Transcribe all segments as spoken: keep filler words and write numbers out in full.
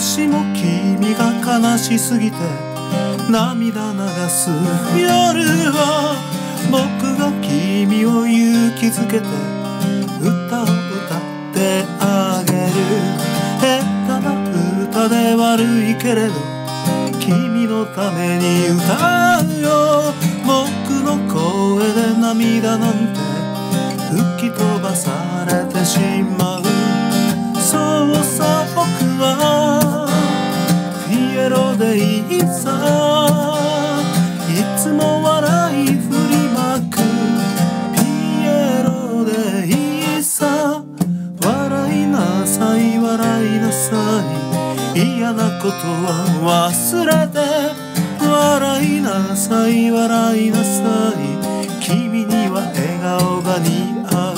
しも君が悲しすぎて涙流す夜は、僕が君を勇気づけて歌を歌ってあげる。下手な歌で悪いけれど君のために歌うよ。僕の声で涙なんて吹き飛ばされてしまう。そうさ、僕はピエロでいいさ。いつも笑い振りまくピエロでいいさ。笑いなさい笑いなさい、嫌なことは忘れて。笑いなさい笑いなさい、君には笑顔が似合う。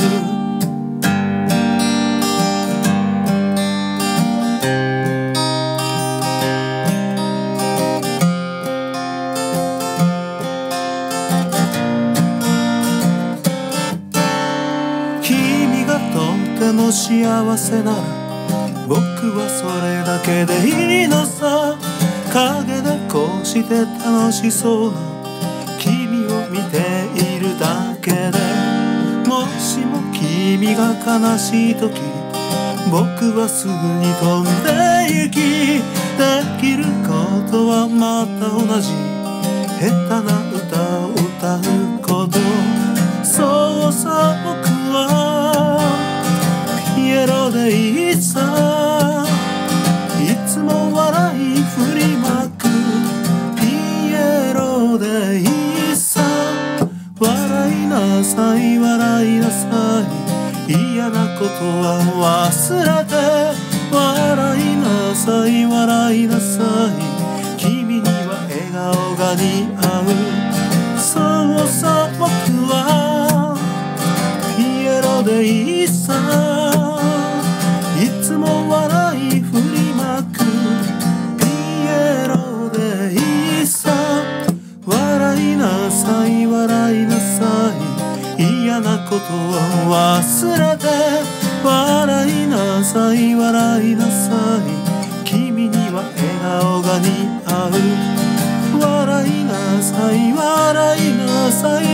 君がとっても幸せなら僕はそれだけでいいのさ。影でこうして楽しそうな君を見ているだけで、もしも君が悲しい時僕はすぐに飛んで行き、できることはまた同じ下手な歌を歌うこと。そうさ、僕はピエロでいいさ。いつも笑い振りまくピエロでいいさ。笑いなさい笑いなさい、嫌なことは忘れて。笑いなさい笑いなさい、君には笑顔が似合う。そうさ、僕はピエロでいいさ。いつも笑い振りまくピエロでいいさ。笑いなさい笑いなさい、嫌なことは忘れて。笑いなさい笑いなさい、君には笑顔が似合う。笑いなさい笑いなさい